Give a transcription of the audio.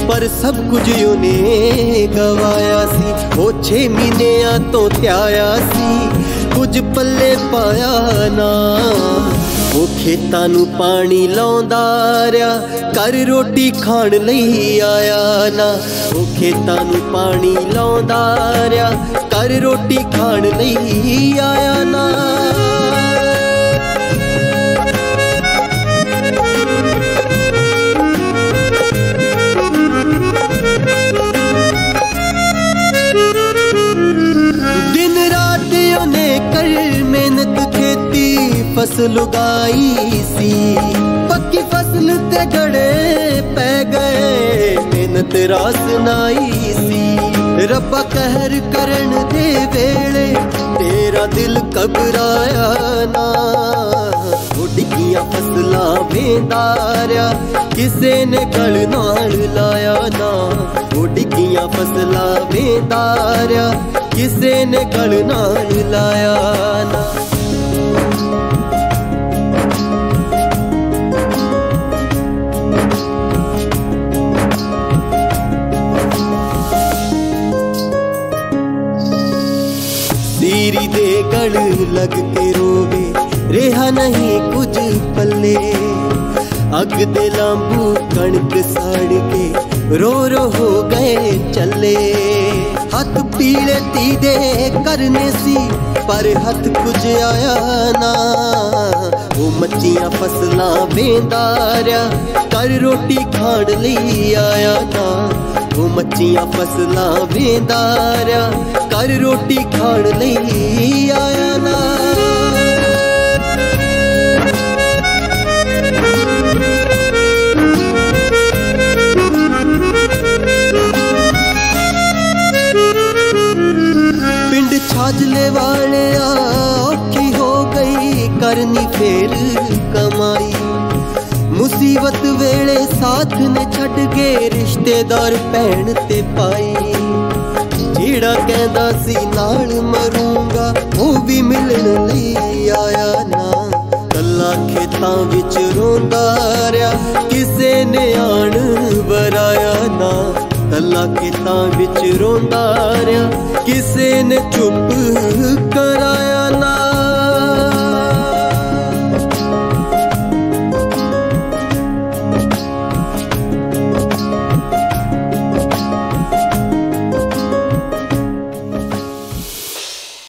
पर सब कुछ उन्हें गवाया सी। वो 6 महीनिਆਂ तो त्याया सी, कुछ पल्ले पाया ना। वो खेतां नूं पानी लाउंदा रहा, कर रोटी खाण लई आया ना। वो खेतां नूं पानी लाउंदा रहा, कर रोटी खाण लई आया ना। दिन रात उन्हें कर मेहनत खेती फसल उगाई सी। पक्की फसल ते गड़े पै गए, मेहनत रास नाई सी। रब्बा कहर करन दे वेले तेरा दिल घबराया ना। वो डिगियां फसलां वेंदा रहा, किसे ने गल नाल लाया ना। वो डिगियां फसलां वेंदा रहा, किसे ने गल नाल लाया ना। सीरी दे गल लग के रोवे, रेहा नहीं कुछ पल्ले। अग दे लांबू कणक साड़ के रो रो हो गए चले। हथ पीले तीदे करने सी, पर हथ कुछ आया ना। वो मच्छियां फसलां वेंदा रहा, कर रोटी खाण लई आया ना। वो मच्छियां फसलां वेंदा रहा, कर रोटी खाण लई आया ना। पिंड छाजले वाले औखी हो गई, करनी फेर कमाई। मुसीबत वेले साथ ने छड़ के रिश्तेदार भैन ते पाई। जेड़ा कहंदा सी नाल मरूंगा, वो भी मिलन लई आया ना। कल्ला खेतां विच रोंदा रहा, किसे ने आण बराया ना। कल्ला खेतां विच रोंदा रहा, किसे ने चुप कराया ना।